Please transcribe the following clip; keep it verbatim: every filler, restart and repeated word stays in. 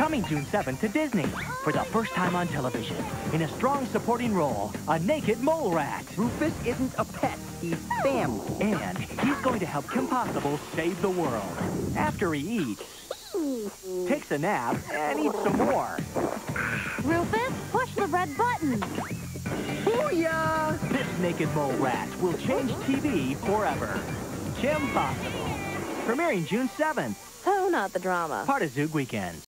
Coming June seventh to Disney. For the first time on television, in a strong supporting role, a naked mole rat. Rufus isn't a pet, he's family. And he's going to help Kim Possible save the world. After he eats, takes a nap, and eats some more. Rufus, push the red button. Booyah! This naked mole rat will change T V forever. Kim Possible. Premiering June seventh. Oh, not the drama. Part of Zoog Weekends.